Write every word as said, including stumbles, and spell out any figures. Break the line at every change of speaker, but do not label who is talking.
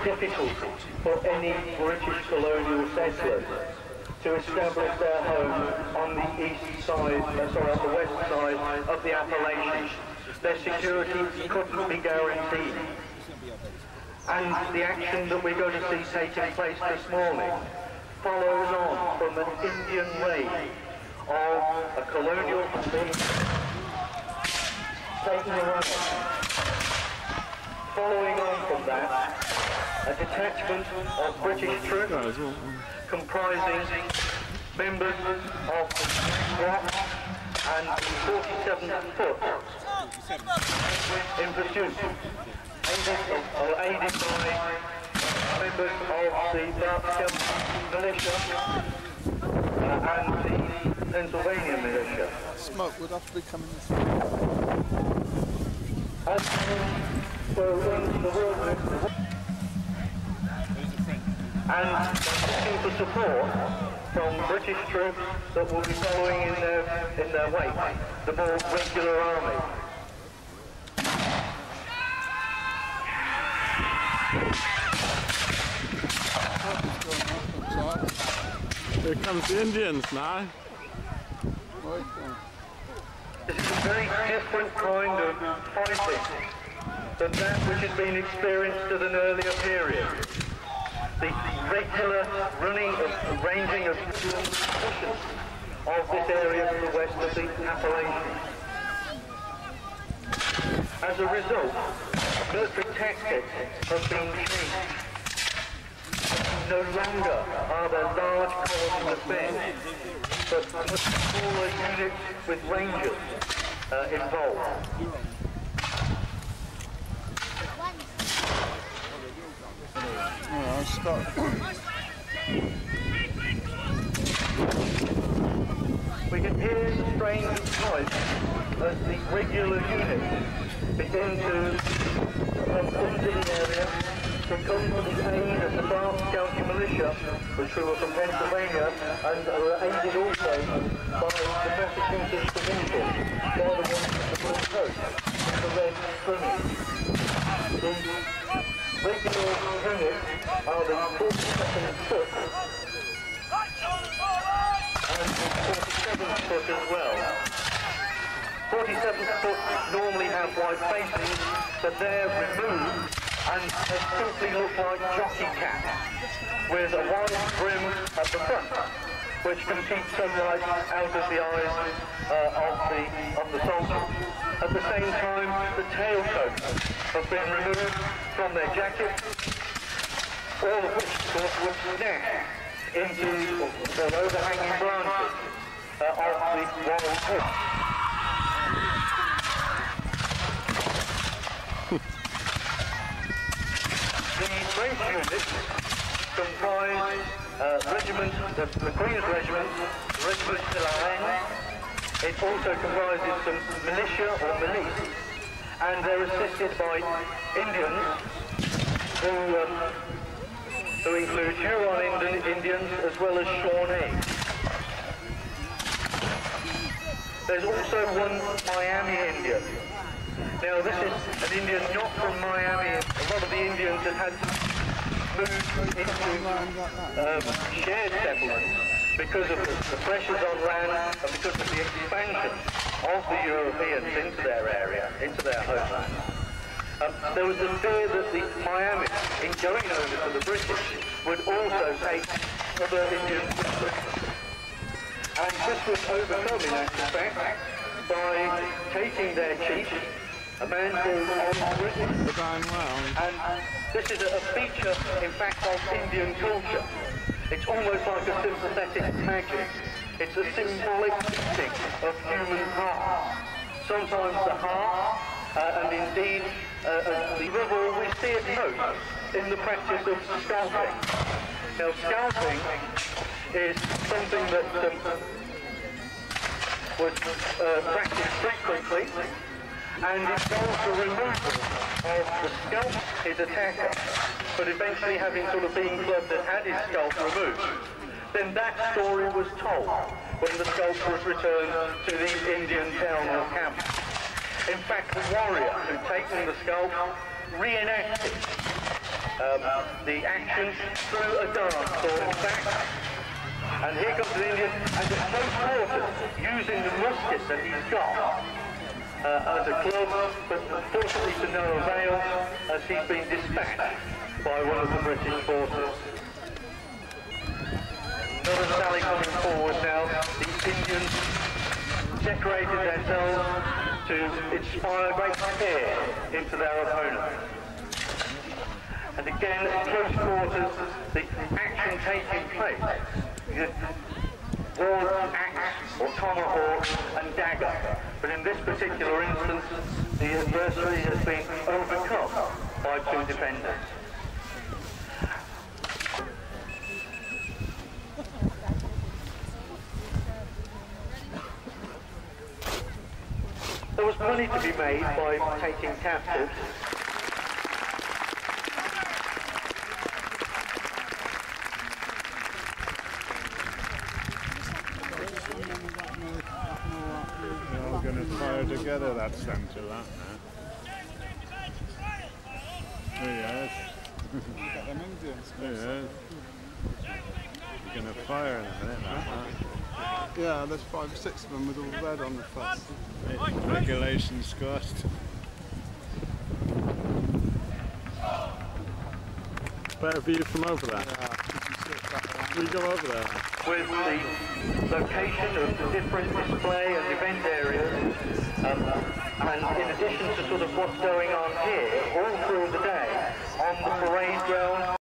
difficult for any British colonial settlers to establish their home on the east side, uh, sorry, on the west side of the Appalachians. Their security couldn't be guaranteed. And the action that we're going to see taking place this morning follows on from an Indian raid of a colonial fleet taken away. Following on from that, a detachment of British troops comprising members of the SWAT and the forty-seventh Foot in pursuit, aided, or aided by members of the Dark militia uh, and the Pennsylvania militia.
Smoke would have to be coming this way.
As for in the wilderness, and looking for support from British troops that will be following in their in their wake, the more regular army.
Here comes the Indians now.
This is a very different kind of fighting than that which has been experienced at an earlier period. The regular running of ranging of positions of this area to the west of the Appalachians. As a result, military tactics have been changed. No longer are there large columns of men, but much smaller units with rangers uh, involved.
Oh, I'll start.
We can hear the strains of voice as the regular units begin to come into the area to come to the aid of the Dark County militia, which were from Pennsylvania and were aided also by the Massachusetts Provincial, by the ones at the Blue Coast, the Red Springers. The regular units are the forty-second Foot and the forty-seventh Foot as well. forty-seventh Foot normally have white faces, but they're removed and they simply look like jockey caps with a wide brim at the front, which can keep sunlight out of the eyes uh, of the of the soldiers. At the same time, the tailcoats have been removed from their jackets, all of which, of course, would snap into the overhanging branches uh, of the wild horse. The French units comprise uh, regiment, the, the Queen's Regiment, the Regiment de la Reine. It also comprises some militia or milice, and they're assisted by Indians who, uh, who include Huron Indians as well as Shawnee. There's also one Miami Indian. Now this is an Indian not from Miami. A lot of the Indians have had to move into um, shared settlements because of the, the pressures on land and because of the expansion of the Europeans into their area, into their homeland. Um, there was the fear that the Miami, in going over to the British, would also take other Indians with them. And this was overcome in actual fact by taking their chief, a man called Aldrich, and this is a feature, in fact, of Indian culture. It's almost like a sympathetic magic. It's a symbolic thing of human heart. Sometimes the heart, uh, and indeed, uh, uh, the river, we see it most in the practice of scalping. Now, scalping is something that um, was uh, practiced frequently, and involves the removal of the scalp, his attacker, but eventually having sort of been clubbed and had his scalp removed. Then that story was told when the scalp was returned to the Indian town or camp. In fact, the warrior who'd taken the scalp reenacted um, the action through a dance, or in fact, and here comes the Indian at the close quarters, using the musket that he's got uh, as a club, but unfortunately to no avail, as he's been dispatched by one of the British forces. Another sally coming forward now. The Indians decorated themselves to inspire great fear into their opponent. And again, at close quarters, the action taking place. Sword, axe, or tomahawk and dagger. But in this particular instance, the adversary has been overcome by two defenders. There was money to be made by taking captives.
They're all going to fire together that centre, that now. There he is.
Got them Indians.
There he is. You're going to fire in a minute, that, that.
Yeah, there's five or six of them with all red on the front.
Regulation squashed. Better view from over there.
Yeah,
We go over there.
With the location of the different display and event areas, um, and in addition to sort of what's going on here all through the day on the parade ground.